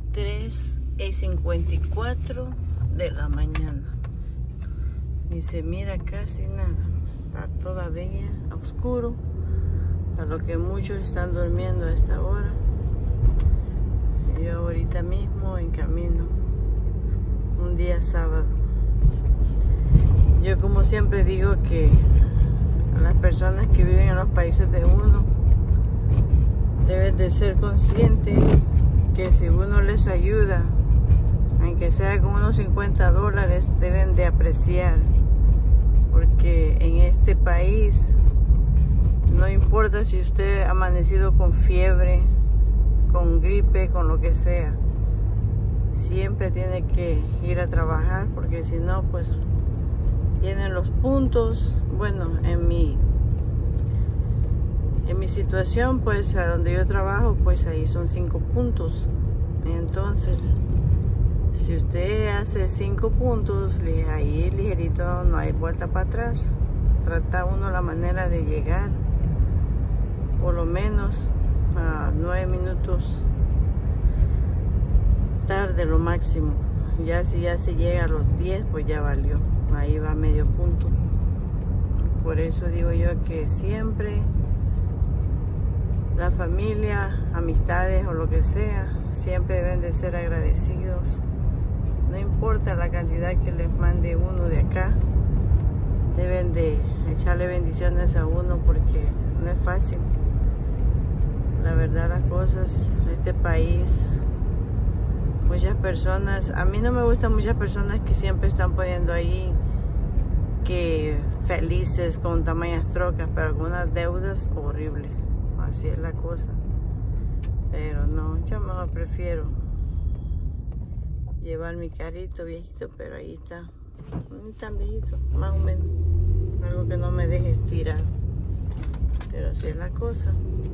3:54 de la mañana. Ni se mira casi nada. Está todavía oscuro. A lo que muchos están durmiendo a esta hora. Yo ahorita mismo en camino. Un día sábado. Yo como siempre digo que las personas que viven en los países de uno deben de ser conscientes que si uno les ayuda, aunque sea con unos $50, deben de apreciar, porque en este país no importa si usted ha amanecido con fiebre, con gripe, con lo que sea, siempre tiene que ir a trabajar, porque si no, pues vienen los puntos. Bueno, en mi situación, pues a donde yo trabajo, pues ahí son 5 puntos. Entonces, si usted hace 5 puntos, ahí ligerito, no hay vuelta para atrás. Trata uno la manera de llegar por lo menos a 9 minutos tarde lo máximo. Ya si ya se llega a los 10, pues ya valió. Ahí va medio punto. Por eso digo yo que siempre la familia, amistades o lo que sea, siempre deben de ser agradecidos. No importa la cantidad que les mande uno de acá, deben de echarle bendiciones a uno, porque no es fácil. La verdad, las cosas, este país, muchas personas, a mí no me gustan muchas personas que siempre están poniendo ahí que felices con tamañas trocas, pero algunas deudas horribles. Así es la cosa. Pero no, yo mejor prefiero llevar mi carrito viejito, pero ahí está. No tan viejito, más o menos. Algo que no me deje estirar. Pero así es la cosa.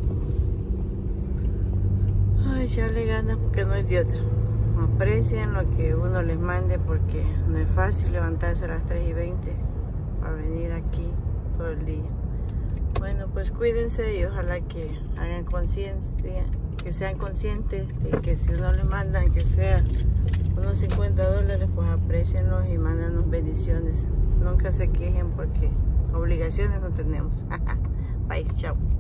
Ay, echarle ganas porque no hay de otra. Aprecien lo que uno les mande, porque no es fácil levantarse a las 3:20 para venir aquí todo el día. Bueno, pues cuídense y ojalá que hagan conciencia, que sean conscientes de que si uno les mandan que sea unos $50, pues aprecienlos y mándanos bendiciones. Nunca se quejen, porque obligaciones no tenemos. Bye, chao.